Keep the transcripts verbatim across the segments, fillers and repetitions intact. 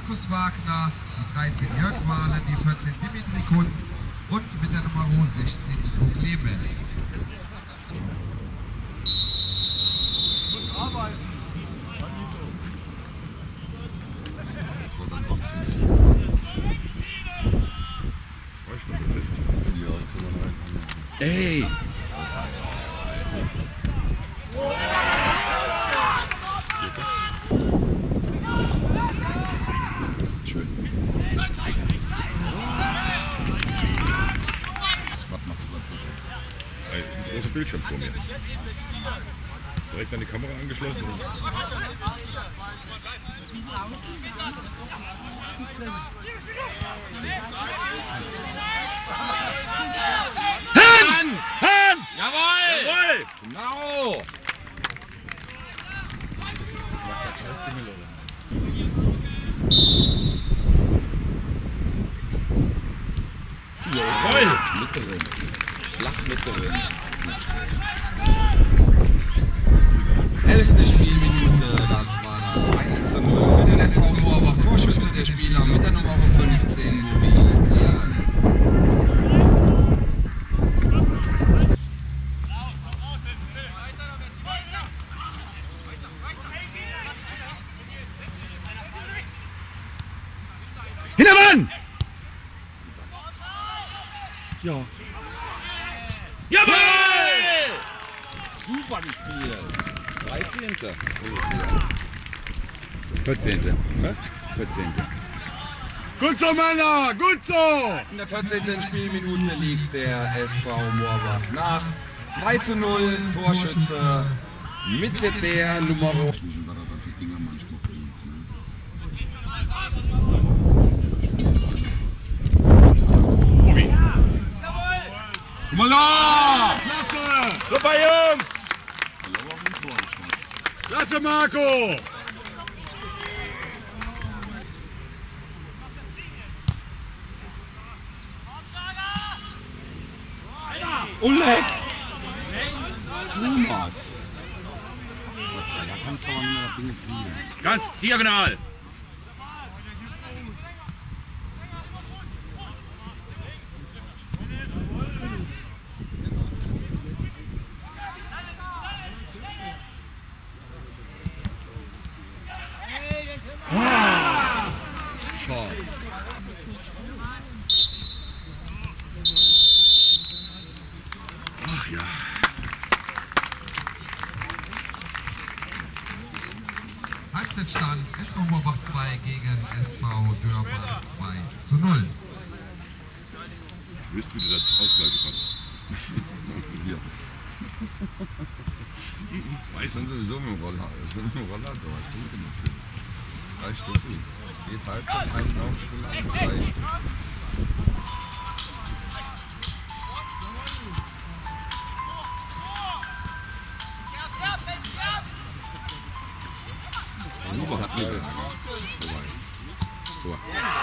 Markus Wagner, die dreizehn Jörg Wahlen, die vierzehn Dimitri Kunz und mit der Nummer sechzehn Nico Clemens. Ey! Schön. Was machst du da bitte? Ein großer Bildschirm vor mir. Direkt an die Kamera angeschlossen. Hand! Hand! Jawohl! Jawohl! Genau! Jawohl! Mitte drin. Flach Mitte drin. Elfte Spielminute, das war das eins zu null für den S V Moorbach. Torschütze der Spieler mit der Nummer fünfzehn, Maurice Jan. Hintermann! Ja. Jawohl! Super gespielt. dreizehnte vierzehnte Hä? vierzehnte Gut so, Männer! Gut so! In der vierzehnten Spielminute liegt der S V Moorbach nach. zwei zu null, Torschütze mit der Nummer. Obi! Mala! Klasse! Super, Jungs! Klasse, Marco! Oleg! Thomas! Da kannst du aber nicht mehr das Ding fliegen. Ganz diagonal! Short. Ach ja. Halbzeitstand S V Moorbach zwei gegen S V Dörbach zwei zu null. Du wirst wieder das Ausgleich kannst. Hier. Weißt Ich bin sowieso mit dem Roller. Ich bin mit dem Roller da. Ich trinke noch viel. Drei Stunden. Geht Halbzeit, eine Laufstunde an. Drei Stunden. Uwe hat mir so.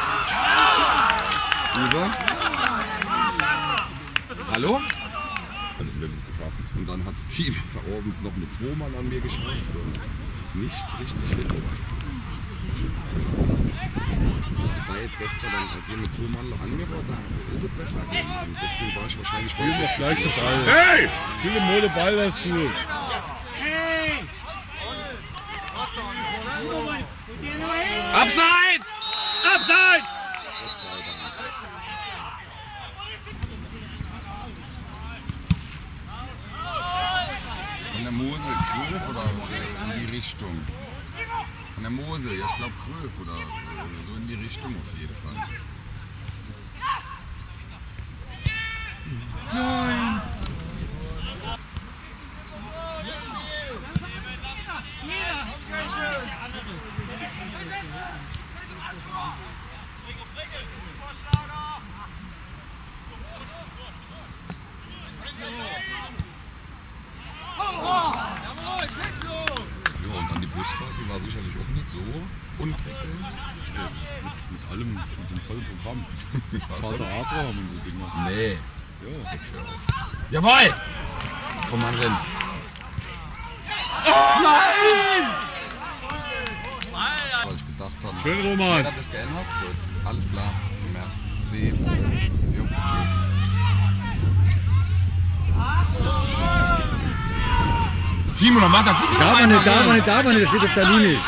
Uwe? Hallo? Das ist wirklich geschafft. Und dann hat die Team da oben noch eine zwei Mann an mir geschafft und nicht richtig hin. Wobei gestern dann, als ihr mit zwei Mann noch an mir war, da ist es besser gegangen. Und deswegen war ich wahrscheinlich Spielen das gleiche Ball. Hey! Spiel den Mode Ball, das ist gut. Abseits! Abseits! Gott sei Dank. Von der Mosel, Kröf oder in die Richtung? Von der Mosel, ja ich glaube Kröf oder so in die Richtung auf jeden Fall. Nein! Ja, und dann die Busfahrt, die war sicherlich auch nicht so unprickelnd. Ja, mit, mit allem, mit dem vollen Programm. Vater Abraham und so Dinger. Nee. Ja. Jetzt hör auf. Jawohl! Komm mal rein. Oh, nein! Weil ich gedacht habe, Schön, Ja, Roman. das ist geändert? Gut. Alles klar. Merci. Jo, tschüss. Timo, noch macht er. Darf man nicht, darf man nicht, darf man nicht, das steht auf der Linie.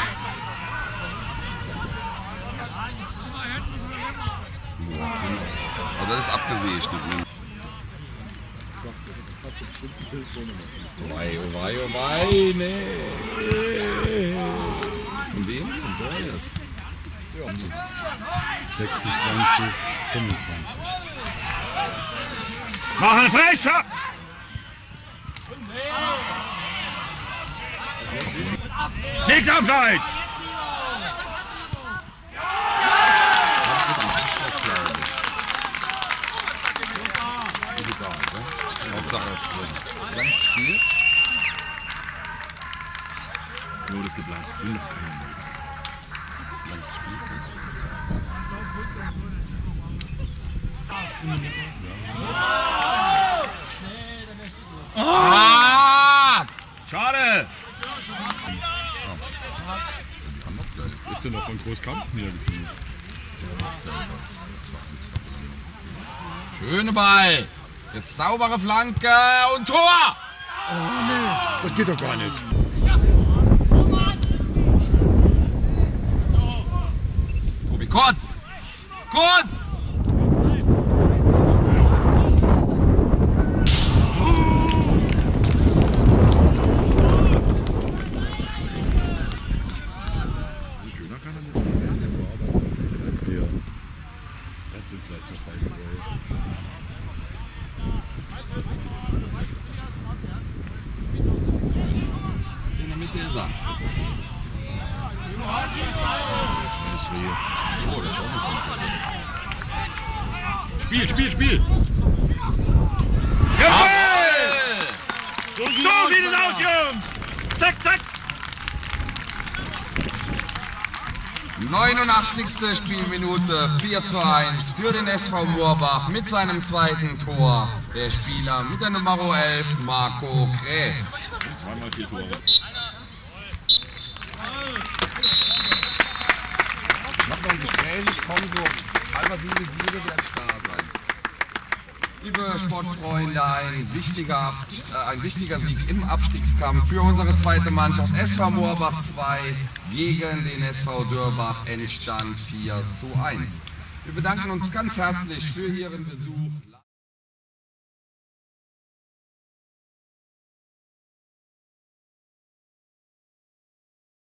Aber das ist abgesägt. Oh wei, oh wei, oh wei, nee. Von wem? Von Boris. sechsundzwanzig, fünfundzwanzig. Machen Fresher! Nichts abseits! Ist egal, ne? Hauptsache ist drin. Ganz gespielt. Nur das geplatzt, du noch keinen. Ganz gespielt, ne? Ah! Schade! Ist denn noch von Großkampen hier geblieben? Schöne Ball. Jetzt saubere Flanke und Tor! Das geht doch gar nicht. Tobi, kurz! Kurz! Schöner kann er nicht. Sehr. Das sind vielleicht noch feine Säue. In der Mitte ist er. Oh, der Tor kommt. Spiel, Spiel, Spiel! Jawohl! So sieht, so sieht es aus, Jungs! Zack, zack! neunundachtzigste Spielminute, vier zu eins für den S V Moorbach mit seinem zweiten Tor. Der Spieler mit der Nummer elf, Marco Gräf. Zweimal vier Tore. Ich mach noch ein Gespräch, ich komme so halber sieben, sieben werde ich da sein. Liebe Sportfreunde, ein wichtiger, äh, ein wichtiger Sieg im Abstiegskampf für unsere zweite Mannschaft S V Moorbach zwei gegen den S V Dörbach, Endstand vier zu eins. Wir bedanken uns ganz herzlich für Ihren Besuch.